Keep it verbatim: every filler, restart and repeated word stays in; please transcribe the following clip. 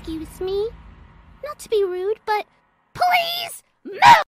Excuse me? Not to be rude, but please move!